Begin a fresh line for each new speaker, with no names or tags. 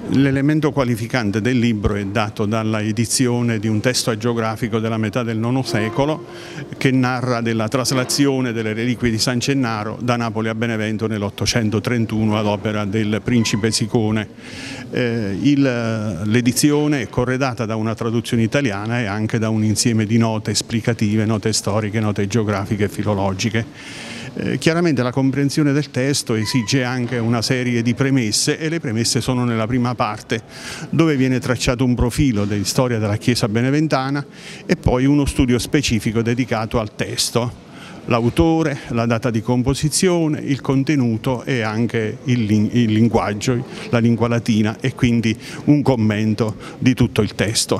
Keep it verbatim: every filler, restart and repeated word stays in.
L'elemento qualificante del libro è dato dalla edizione di un testo agiografico della metà del nono secolo che narra della traslazione delle reliquie di San Gennaro da Napoli a Benevento nell'ottocentotrentuno ad opera del principe Sicone. Eh, L'edizione è corredata da una traduzione italiana e anche da un insieme di note esplicative, note storiche, note geografiche e filologiche. Eh, chiaramente la comprensione del testo esige anche una serie di premesse e le premesse sono nella prima parte, dove viene tracciato un profilo di storia della Chiesa beneventana e poi uno studio specifico dedicato al testo, l'autore, la data di composizione, il contenuto e anche il, il linguaggio, la lingua latina e quindi un commento di tutto il testo.